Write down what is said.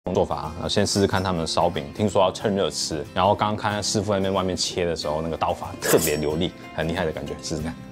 做法，然后先试试看他们的烧饼，听说要趁热吃。然后刚刚看师傅那边外面切的时候，那个刀法特别流利，很厉害的感觉，试试看。